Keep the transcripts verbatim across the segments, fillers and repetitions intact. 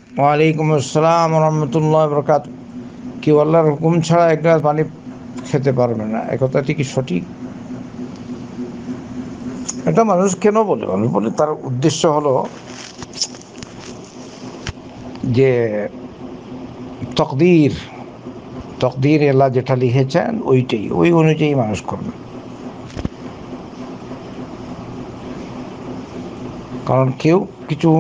ওয়ালাইকুম আসসালাম রহমতুল্লাহ বরকাত। কেউ আল্লাহর হুকুম ছাড়া এক গ্লাস পানি খেতে পারবে না, এ কথাটি কি সঠিক? এটা মানুষ কেন বলে? মানুষ বলে তার উদ্দেশ্য হলো যে তকদির তকদির আল্লাহ যেটা লিখেছেন ওইটাই, ওই অনুযায়ী মানুষ করবে। কারণ কেউ কিছু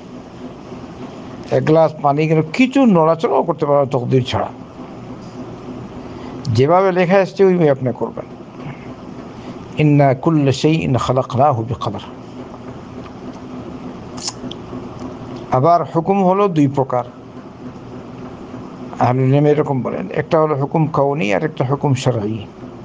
এক গ্লাস পানি কিন্তু কিছু নড়াচড়াও করতে পারবে তকদির ছাড়া। যেভাবে লেখা এসছে ওইভাবে আপনি করবেন। ইন্না কুল্লা শাইইন খালাকনাহু বিকদর। আবার হুকুম হলো দুই প্রকার, আহলুল ইলম এরকম বলেন, একটা হলো হুকুম কাউনি আর একটা হুকুম শরঈ।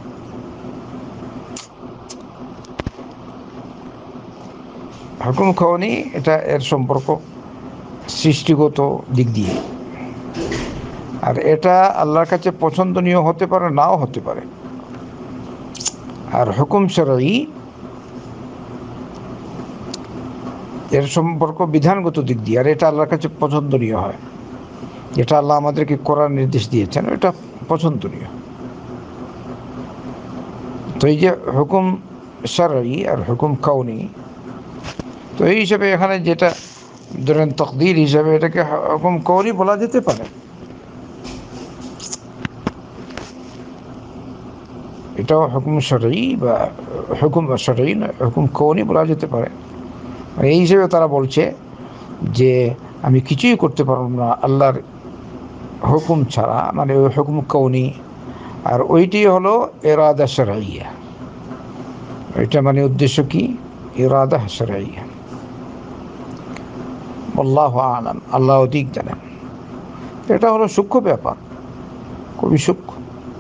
হুকুম কাউনি এটা এর সম্পর্ক সৃষ্টিগত দিক দিয়ে, আর এটা আল্লাহর কাছে পছন্দনীয় হতে পারে, নাও হতে পারে। আর হুকুম শরঈ এর সম্পর্ক বিধানগত দিক দিয়ে, আর এটা আল্লাহর কাছে পছন্দনীয় হয়। যেটা আল্লাহ আমাদেরকে করার নির্দেশ দিয়েছেন এটা পছন্দনীয়। তো এই যে হুকুম শরঈ আর হুকুম কাউনি, তো এই হিসাবে এখানে যেটা ধরেন তকদির হিসাবে এটাকে হুকুম কাউনি বলা যেতে পারে। এটাও হুকুম শরঈ বা হুকুম শরঈ না, হুকুম কাউনি বলা যেতে পারে। এই হিসেবে তারা বলছে যে আমি কিছুই করতে পারব না আল্লাহর হুকুম ছাড়া, মানে ওই হুকুম কাউনি। আর ওইটি হলো ইরাদা শরঈয়া। এটা মানে উদ্দেশ্য কি? ইরাদা শরঈয়া। আল্লাহু আ'লাম, আল্লাহ অধিক জানেন। এটা হলো সূক্ষ্ম ব্যাপার, খুবই সূক্ষ্ম।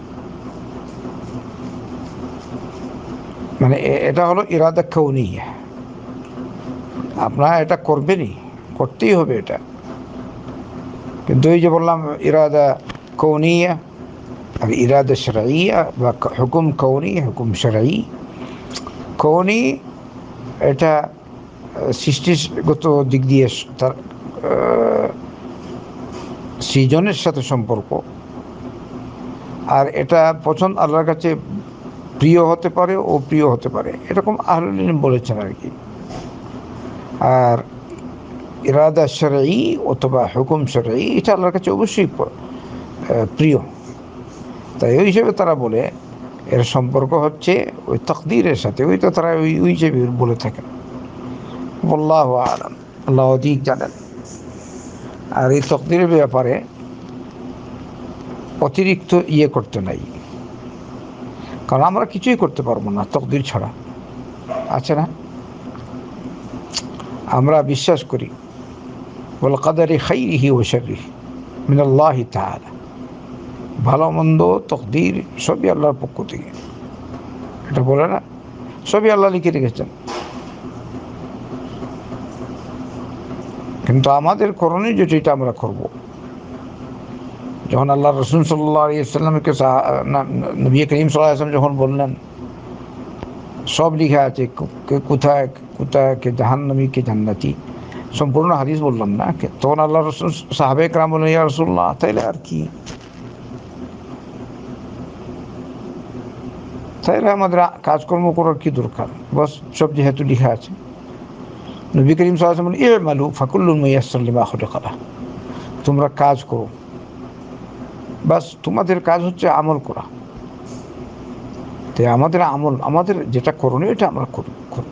মানে এটা হলো ইরাদা কাউনিয়া, আপনারা এটা করবেনই, করতেই হবে এটা। কিন্তু এই যে বললাম ইরাদা কৌনিয়া আর ইরাদা শরঈয়া বা হুকুম কৌনি হুকুম শরঈ। কৌনি এটা সৃষ্টিগত দিক দিয়ে তার সৃজনের সাথে সম্পর্ক, আর এটা পছন্দ আল্লাহর কাছে প্রিয় হতে পারে ও প্রিয় হতে পারে, এরকম আহলুল ইলম বলেছেন আর কি। আর ইরাদা শরঈ অথবা হুকুম শরঈ এটা আল্লাহর কাছে অবশ্যই প্রিয়। তাই ওই হিসেবে তারা বলে এর সম্পর্ক হচ্ছে ওই তাকদীরের সাথে, ওই তো তারা ওই ওই হিসেবে বলে থাকেন। আল্লাহু আ'লাম, আল্লাহ অধিক জানেন। আর এই তাকদীরের ব্যাপারে অতিরিক্ত ইয়ে করতে নাই, কারণ আমরা কিছুই করতে পারবো না তাকদীর ছাড়া, আছে না? আমরা বিশ্বাস করি ওয়াল কদরি খাইরিহি ওয়া শাররিহি মিনাল্লাহি তাআলা, ভালো মন্দ তাকদীর সবই আল্লাহর পক্ষ থেকে। এটা বলে না, সবই আল্লাহ লিখে রেখেছেন। কিন্তু আমাদের করণীয় যেটা, এটা আমরা করব। যখন আল্লাহ রসুল সাল্লাল্লাহু আলাইহি ওয়াসাল্লামকে নবী করিম সাল্লাল্লাহু আলাইহি ওয়াসাল্লাম যখন বললেন সব লিখা আছে, কোথায় কোথায় কে জাহান্নামী কে জান্নাতি, সম্পূর্ণ হাদিস বললাম না, তখন আল্লাহ রসুল সাহাবে একরাম বললেন ইয়া রাসূলুল্লাহ, তাইলে আর কি, তাইলে আমাদের কাজকর্ম করার কি দরকার, বস সব যেহেতু লিখা আছে। নবী করিম সাল্লাল্লাহু আলাইহি ওয়াসাল্লাম বলেন ই'মালু ফাকুল্লুন মুয়াসসারুন লিমা খুলিকা লাহু, তোমরা কাজ করো, বাস তোমাদের কাজ হচ্ছে আমল করা। তাই আমাদের আমল, আমাদের যেটা করণীয় এটা আমরা করব।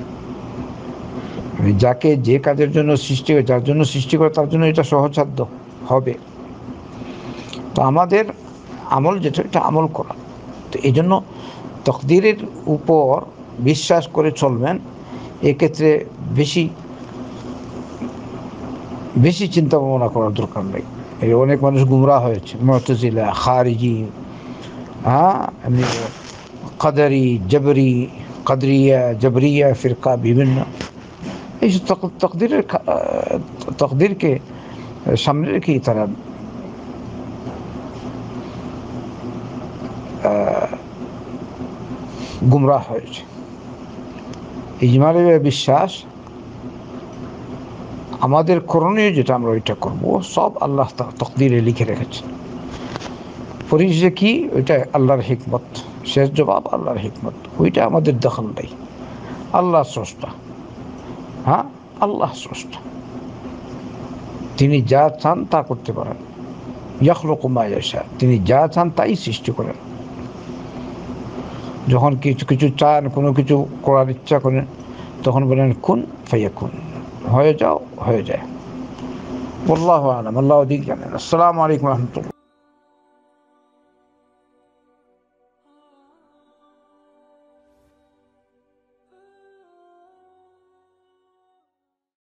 যাকে যে কাজের জন্য সৃষ্টি করে, যার জন্য সৃষ্টি করে তার জন্য এটা সহজসাধ্য হবে। তো আমাদের আমল যেটা, এটা আমল করা। তো এই জন্য তকদিরের উপর বিশ্বাস করে চলবেন, এক্ষেত্রে বেশি বেশি চিন্তা ভাবনা করার দরকার নেই। এই অনেক মানুষ গুমরাহ হয়েছে, মুতাজিলা, খারিজি, হ্যাঁ এমনি কদরি, জবরি, কদরিয়া, জবরিয়া ফিরকা বিভিন্ন, এই তকদিরের তকদিরকে সামনে রেখেই তারা গুমরাহ হয়েছে। ইজমালি বিশ্বাস আমাদের করণীয় যেটা আমরা ওইটা করবো, সব আল্লাহ তকদিরে লিখে রেখেছেন। পরিশেষে কি, ওইটা আল্লাহর হিকমত, শেষ জবাব আল্লাহর হিকমত, ওইটা আমাদের দখল নেই। আল্লাহ স্রষ্টা, হ্যাঁ আল্লাহ স্রষ্টা, তিনি যা চান তা করতে পারেন। ইয়াখলুকু মা ইয়াশা, তিনি যা চান তাই সৃষ্টি করেন। যখন কিছু কিছু চান, কোনো কিছু করার ইচ্ছা করেন, তখন বলেন কুন ফায়াকুন, হয়ে যাও, হয়ে যায়। আল্লাহু আ'লাম, আল্লাহ অধিক জানেন। আসসালামু আলাইকুম ওয়া রাহমাতুল্লাহ।